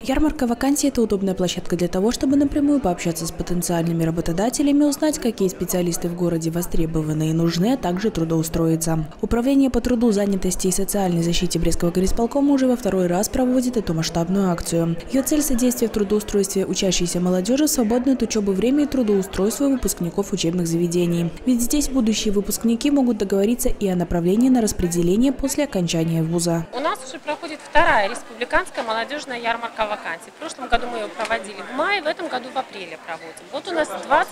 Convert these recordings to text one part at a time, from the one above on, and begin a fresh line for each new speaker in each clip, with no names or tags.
Ярмарка вакансий – это удобная площадка для того, чтобы напрямую пообщаться с потенциальными работодателями, узнать, какие специалисты в городе востребованы и нужны, а также трудоустроиться. Управление по труду, занятости и социальной защите Брестского горисполкома уже во второй раз проводит эту масштабную акцию. Ее цель – содействие в трудоустройстве учащейся молодежи в свободное от учебы время и трудоустройства выпускников учебных заведений. Ведь здесь будущие выпускники могут договориться и о направлении на распределение после окончания вуза.
У нас уже проходит вторая республиканская молодежная ярмарка вакансий. В прошлом году мы ее проводили в мае, в этом году в апреле проводим. Вот у нас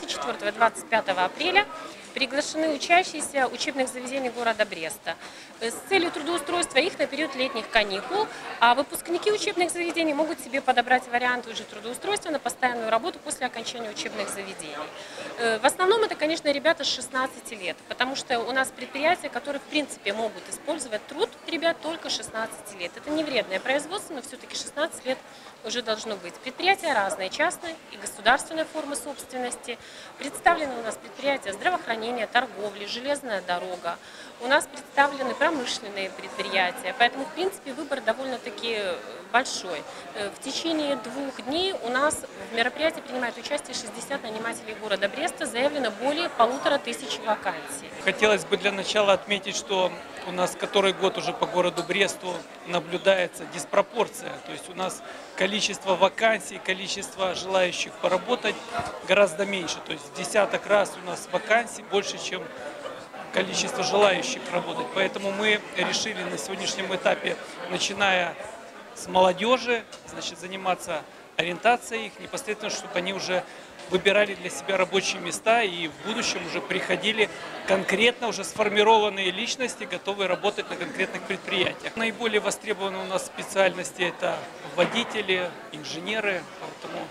24-25 апреля приглашены учащиеся учебных заведений города Бреста с целью трудоустройства их на период летних каникул, а выпускники учебных заведений могут себе подобрать варианты уже трудоустройства на постоянную работу после окончания учебных заведений. В основном это, конечно, ребята с 16 лет, потому что у нас предприятия, которые в принципе могут использовать труд ребят только 16 лет. Это не вредное производство, но все-таки 16 лет уже должно быть. Предприятия разные, частные и государственной формы собственности. Представлены у нас предприятия здравоохранения, торговли, железная дорога. У нас представлены промышленные предприятия, поэтому, в принципе, выбор довольно-таки большой. В течение 2 дней у нас в мероприятии принимает участие 60 нанимателей города Бреста, заявлено более 1500 вакансий.
Хотелось бы для начала отметить, что у нас который год уже по городу Бресту наблюдается диспропорция. То есть у нас количество вакансий, количество желающих поработать гораздо меньше. То есть в десяток раз у нас вакансий больше, чем количество желающих работать. Поэтому мы решили на сегодняшнем этапе, начиная с молодежи, значит, заниматься ориентацией их непосредственно, чтобы они уже выбирали для себя рабочие места и в будущем уже приходили конкретно уже сформированные личности, готовые работать на конкретных предприятиях. Наиболее востребованные у нас специальности – это водители, инженеры, поэтому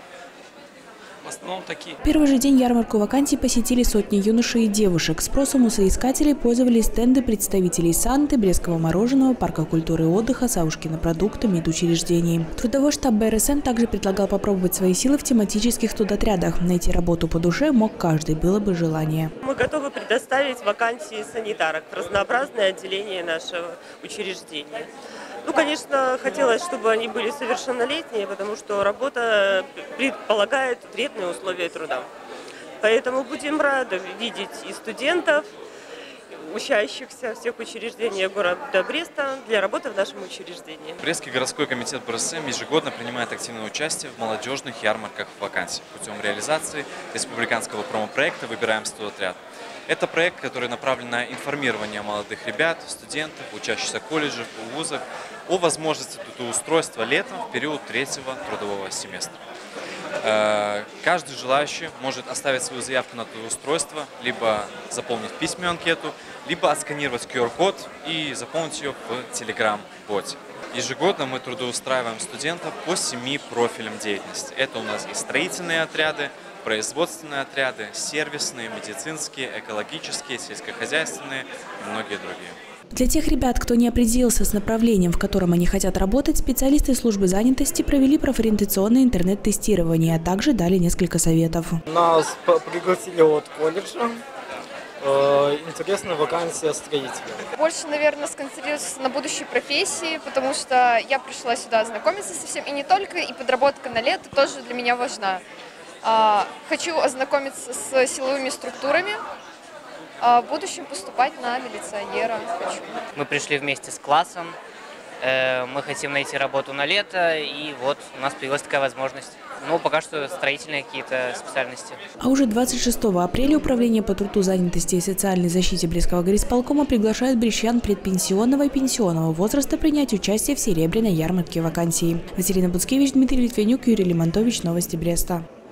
в основном такие.
В первый же день ярмарку вакансий посетили сотни юношей и девушек. Спросом у соискателей пользовались стенды представителей Санты, Брестского мороженого, парка культуры и отдыха, Савушкина продукты, медучреждений. Трудовой штаб БРСМ также предлагал попробовать свои силы в тематических студотрядах. Найти работу по душе мог каждый, было бы желание.
Мы готовы предоставить вакансии санитарок в разнообразные отделения нашего учреждения. Ну, конечно, хотелось, чтобы они были совершеннолетние, потому что работа предполагает вредные условия труда. Поэтому будем рады видеть и студентов, учащихся всех учреждений города Бреста для работы в нашем учреждении.
Брестский городской комитет БРСМ ежегодно принимает активное участие в молодежных ярмарках вакансий путем реализации республиканского промо-проекта «Выбираем студотряд». Это проект, который направлен на информирование молодых ребят, студентов, учащихся колледжев, вузов о возможности трудоустройства летом в период 3-го трудового семестра. Каждый желающий может оставить свою заявку на трудоустройство, либо заполнить письменную анкету, либо отсканировать QR-код и заполнить ее в Telegram-боте. Ежегодно мы трудоустраиваем студентов по 7 профилям деятельности. Это у нас и строительные отряды, производственные отряды, сервисные, медицинские, экологические, сельскохозяйственные и многие другие.
Для тех ребят, кто не определился с направлением, в котором они хотят работать, специалисты службы занятости провели профориентационное интернет-тестирование, а также дали несколько советов.
Нас пригласили от колледжа. Интересная вакансия строителя.
Больше, наверное, сконцентрироваться на будущей профессии, потому что я пришла сюда знакомиться со всем, и не только, и подработка на лето тоже для меня важна. Хочу ознакомиться с силовыми структурами, в будущем поступать на милиционера.
Мы пришли вместе с классом, мы хотим найти работу на лето, и вот у нас появилась такая возможность. Ну, пока что строительные какие-то специальности.
А уже 26 апреля Управление по труду, занятости и социальной защите Брестского горисполкома приглашает брестчан предпенсионного и пенсионного возраста принять участие в серебряной ярмарке вакансий. Василина Буцкевич, Дмитрий Литвинюк, Юрий Лимонтович. Новости Бреста.